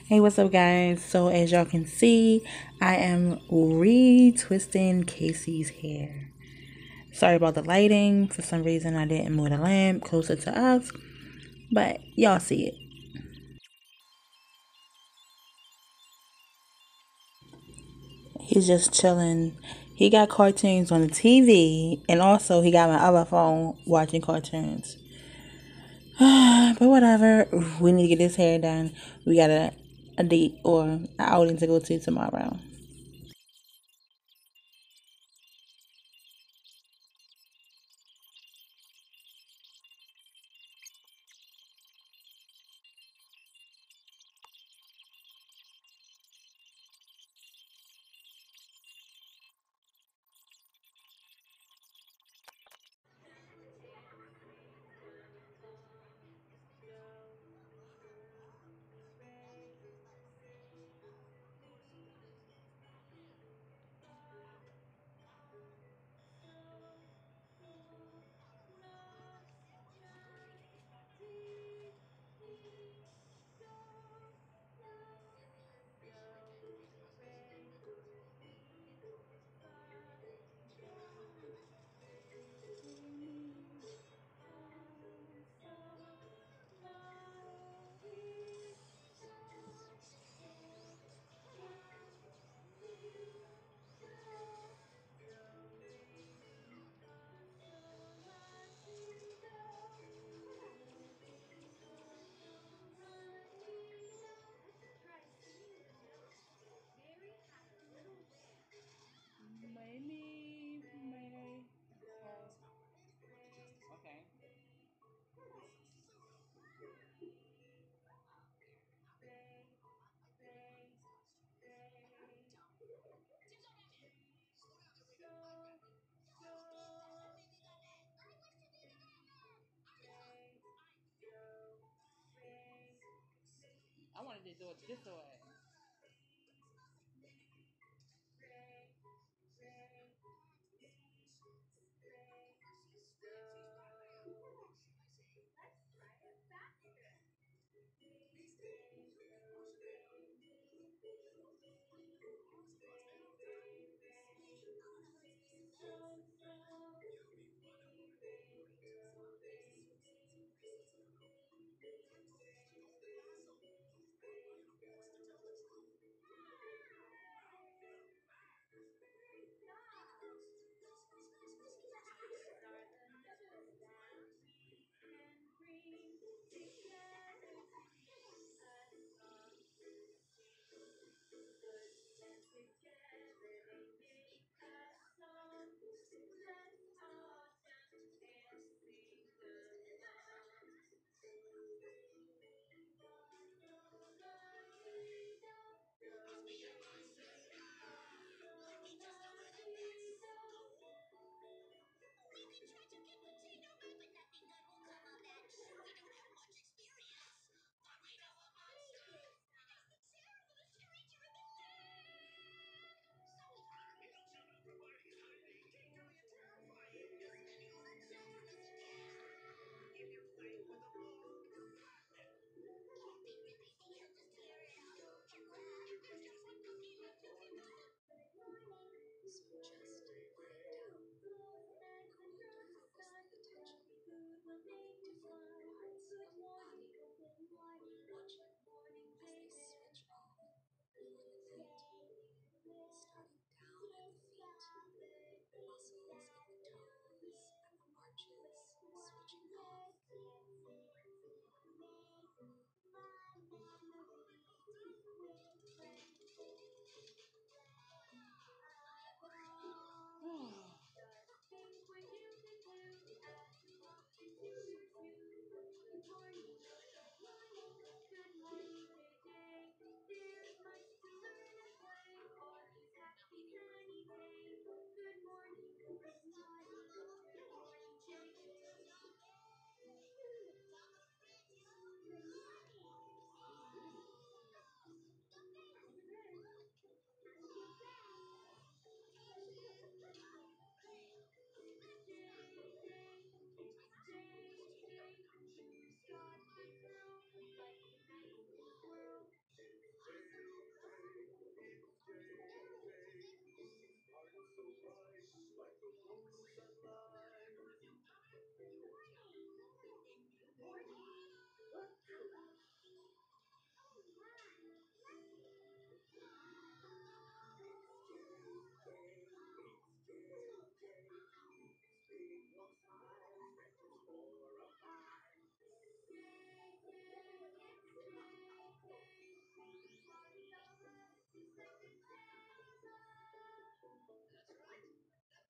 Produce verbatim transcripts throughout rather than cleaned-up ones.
Hey, what's up, guys? So, as y'all can see, I am retwisting Casey's hair. Sorry about the lighting. For some reason, I didn't move the lamp closer to us, but y'all see it. He's just chilling. He got cartoons on the T V, and also he got my other phone watching cartoons. But whatever, we need to get his hair done. We got a, a date or an outing to go to tomorrow.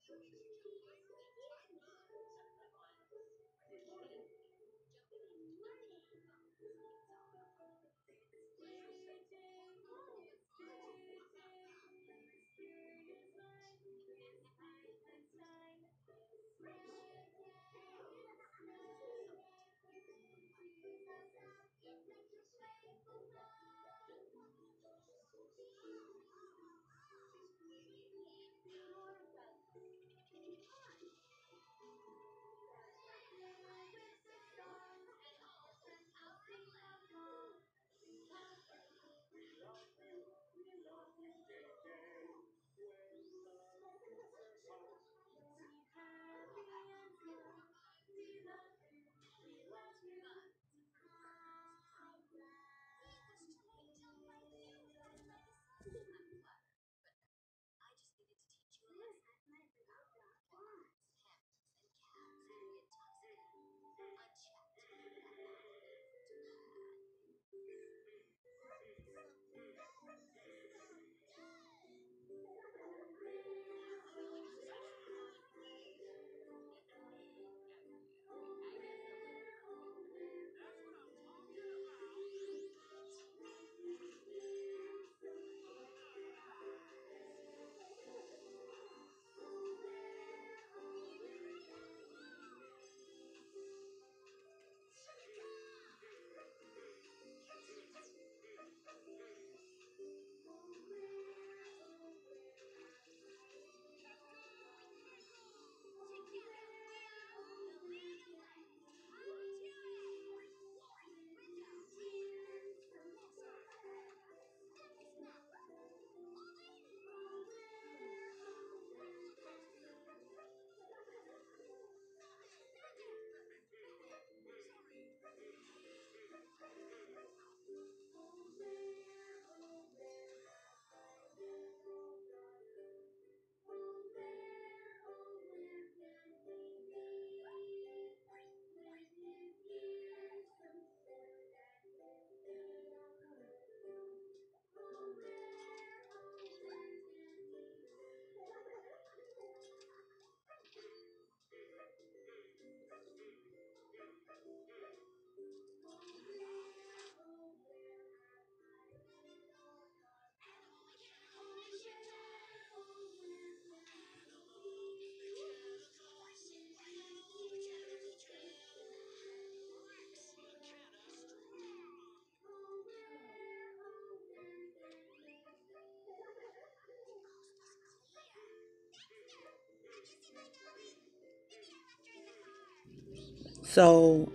So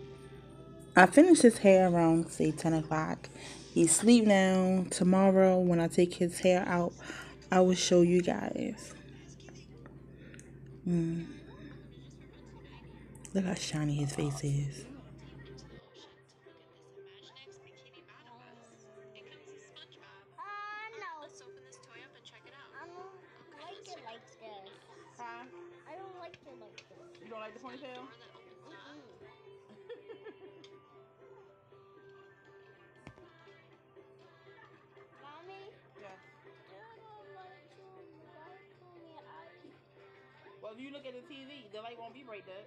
I finished his hair around say ten o'clock. He's asleep now. Tomorrow when I take his hair out, I will show you guys. Mm. Look how shiny his face is. Huh? You don't like the ponytail? Yes. Well, if you look at the T V, the light won't be bright, Dad.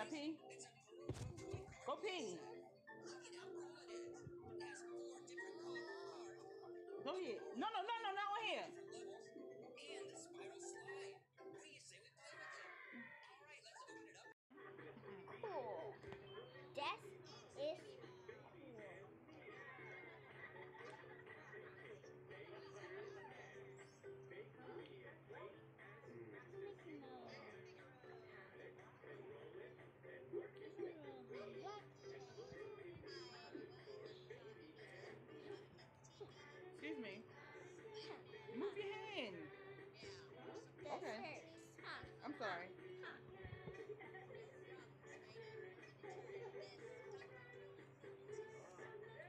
gotta pee? Go pee. Go ahead. No, no, no, no, not on here. And the spiral slide. What do you say we play with it? All right, let's open it up. Cool. This is Mickey Mouse. Excuse me. Move your hand. Okay. I'm sorry.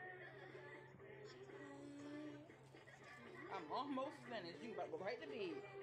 I'm almost finished. You about to go right to bed.